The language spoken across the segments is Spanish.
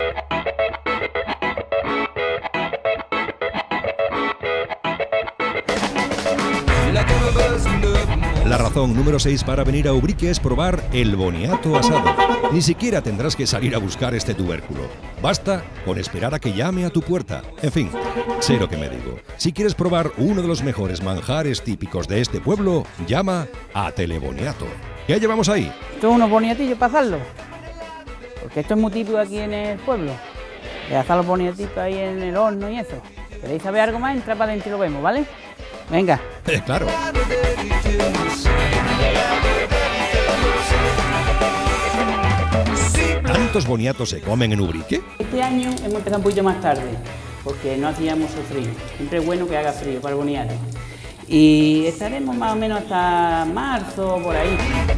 La razón número 6 para venir a Ubrique es probar el boniato asado. Ni siquiera tendrás que salir a buscar este tubérculo. Basta con esperar a que llame a tu puerta. En fin, sé lo que me digo. Si quieres probar uno de los mejores manjares típicos de este pueblo, llama a Teleboniato. ¿Qué llevamos ahí? Esto es unos boniatillos para asarlos. Porque esto es muy típico aquí en el pueblo. De asar los boniatitos ahí en el horno y eso. ¿Queréis saber algo más? Entra para adentro y lo vemos, ¿vale? Venga. Claro. ¿Tantos boniatos se comen en Ubrique? Este año hemos empezado un poquito más tarde, porque no hacía mucho frío. Siempre es bueno que haga frío para el boniato. Y estaremos más o menos hasta marzo, por ahí.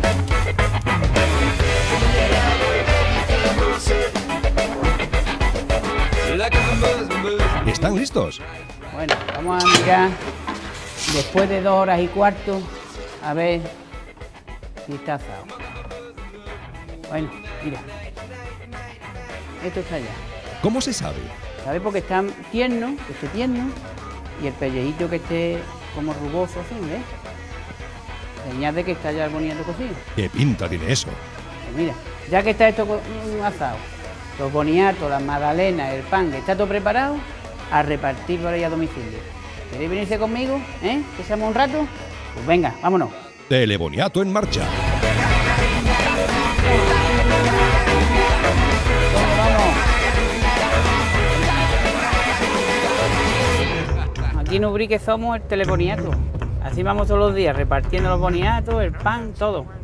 ¿Están listos? Bueno, vamos a mirar después de 2 horas y cuarto, a ver si está asado. Bueno, mira, esto está ya. ¿Cómo se sabe? ¿Sabes? Porque está tierno, que esté tierno, y el pellejito que esté como rugoso así, ¿ves? Señal de que está ya el boniato cocido. ¿Qué pinta tiene eso? Pues mira, ya que está esto asado, los boniatos, las magdalenas, el pan, que está todo preparado, a repartir por ahí a domicilio. ¿Queréis venirse conmigo? ¿Que seamos un rato? Pues venga, vámonos. Teleboniato en marcha. Vamos. Aquí en Ubrique somos el Teleboniato. Así vamos todos los días, repartiendo los boniatos, el pan, todo.